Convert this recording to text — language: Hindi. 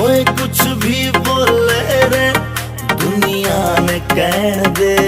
ओए कुछ भी बोले रे दुनिया ने कहने दे।